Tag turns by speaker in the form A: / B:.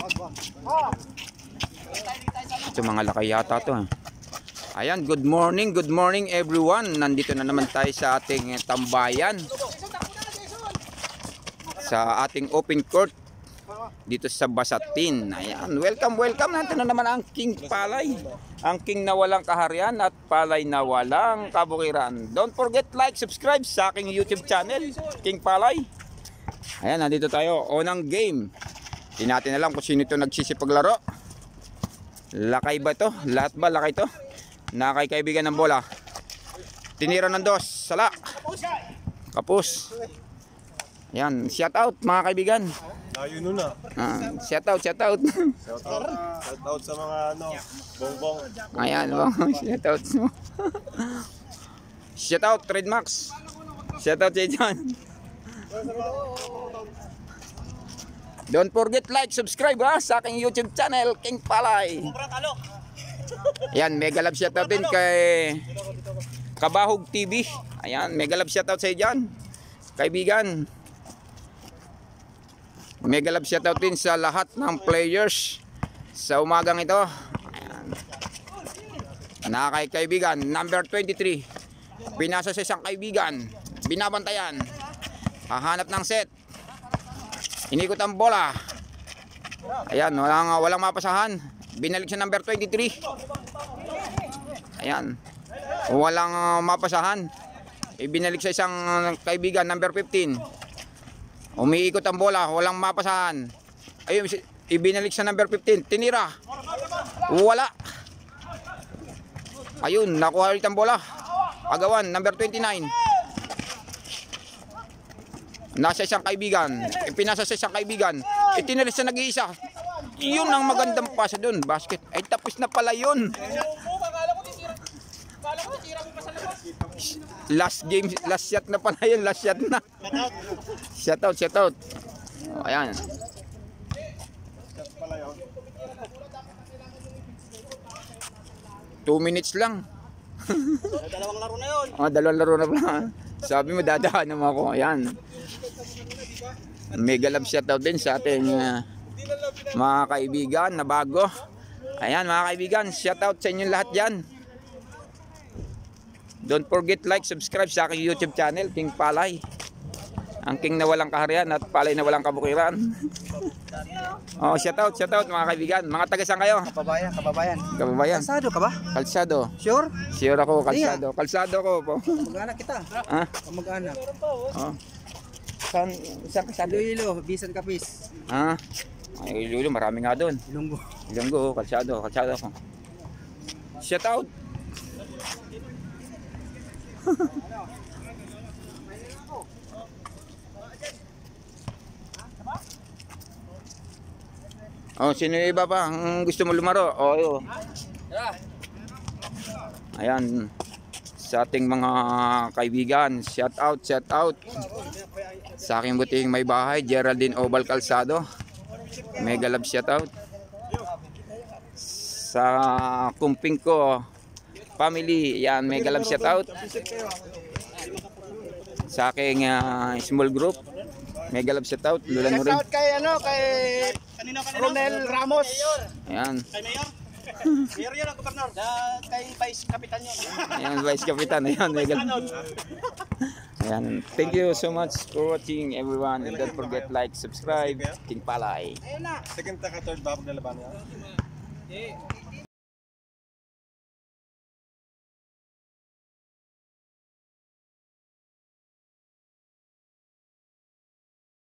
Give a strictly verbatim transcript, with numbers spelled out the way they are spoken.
A: Ito mga lakay yata to. Ayan, good morning, good morning everyone. Nandito na naman tayo sa ating tambayan. Sa ating open court dito sa Basatin. Ayan, welcome, welcome. Nandito na naman ang King Palay. Ang King na walang kaharian at Palay na walang kabukiran. Don't forget like, subscribe sa aking YouTube channel, King Palay. Ayan, nandito tayo. Unang game. Hindi natin alam kung sino ito nagsisipaglaro. Lakay ba ito? Lahat ba lakay ito? Nakay kaibigan ng bola. Tinira ng dos. Sala. Kapus. Ayan, shout out mga kaibigan.
B: Layo nun ah.
A: Ah, shout out, shout out.
B: Shout out. Shout out sa mga ano, bongbong.
A: Ayan, oh, shout out. Shout out, Red Max. Shout out sa dyan. Don't forget like, subscribe ha, sa aking YouTube channel, King Palay. Ayan, mega love shout out din kay Kabahog T V. Ayan, mega love shout out sa dyan, kaibigan. Mega love shout out din sa lahat ng players sa umagang ito. Ayan. Nakay kaibigan, number twenty-three. Pinasa sa isang kaibigan. Binabantayan. Hahanap ng set. Inikot ang bola. Ayan, walang, walang mapasahan. Binalik sa number twenty-three. Ayan. Walang uh, mapasahan. Ibinalik sa isang kaibigan, number fifteen. Umiikot ang bola, walang mapasahan. Ayun, ibinalik sa number fifteen. Tinira. Wala. Ayun, nakuha ulit ang bola. Agawan, number twenty-nine. Nasa isang kaibigan. Ipinasa sa isang kaibigan. Itinalis sa nag-iisa. Yun ang magandang pasa dun. Basket. Ay, tapos na pala yun. Last game, last shot na pala yun. Last shot na. Shout out, shout out. Oh, ayan. Two minutes lang.
B: Dalawang laro na yun.
A: Oh, dalawang laro na pala. Sabi mo dadaan naman ako. Ayan. Mega love shout out din sa ating uh, mga kaibigan na bago. Ayan mga kaibigan, shout out sa inyo lahat dyan. Don't forget like, subscribe sa aking YouTube channel, King Palay. Ang King na walang kaharian at Palay na walang kabukiran. Oh, shout out, shout out mga kaibigan. Mga taga saan kayo?
C: Kababayan, kababayan.
A: Kababayan.
C: Kalsado ka ba?
A: Kalsado.
C: Sure?
A: Sure ako, kalsado. Kalsado ko po.
C: Mag-anak kita.
A: Ha?
C: Mag-anak.
A: Oh. Saan, saan kalsado?
C: Iloilo, Bisan Kapis.
A: Ah, ay Iloilo, marami nga doon.
C: Ilonggo.
A: Ilonggo, kalsado, kalsado ko. Shout out. Oh, sino yung iba pa? Ang gusto mo lumaro? Oh, yun. Ayan. Sa ating mga kaibigan, shout out, shout out. Sa aking buting may bahay, Geraldine Oval Calzado. Mega love shout out. Sa kumping ko, family, yan, mega love shout out. Sa aking uh, small group, mega love shout out. Lulan mo rin.
C: Shout out kay ano, kay Ronel Ramos.
A: Ayan.
B: Kay Mayor? Mayor yun ang gobernador. Kay Vice Kapitan yun.
A: Ayan, Vice Kapitan. Ayan, mega Ayan. Thank you so much for watching everyone. And don't forget like, subscribe, King Palay.
B: Second taka third babag na laban niya.